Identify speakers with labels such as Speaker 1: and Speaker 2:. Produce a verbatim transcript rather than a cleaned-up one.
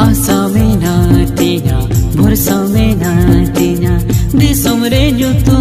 Speaker 1: आशा में ना तिया भरसा में ना तिया दिसम रे जो तू